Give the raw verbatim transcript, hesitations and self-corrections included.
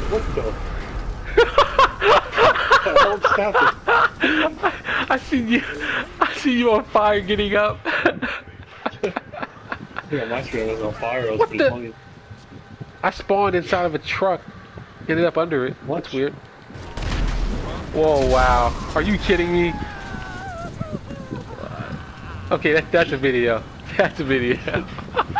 What the? What the hell just happened? I, I see you. I see you on fire getting up. Yeah, my screen was on fire. I was What pretty the? funny. I spawned inside of a truck. Ended up under it. What? That's weird. Whoa! Wow. Are you kidding me? Okay, that, that's a video. That's a video.